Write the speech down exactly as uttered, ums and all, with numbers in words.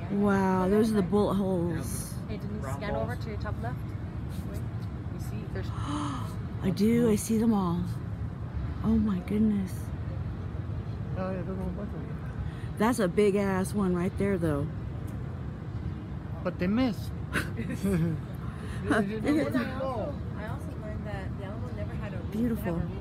Wow, those are the bullet holes. Hey, Denise, scan over to your top left. Wait, you see there's... I do, I see them all. Oh my goodness. That's a big ass one right there though. But they missed. And then I also, I also learned that the Alamo never had a Beautiful. Never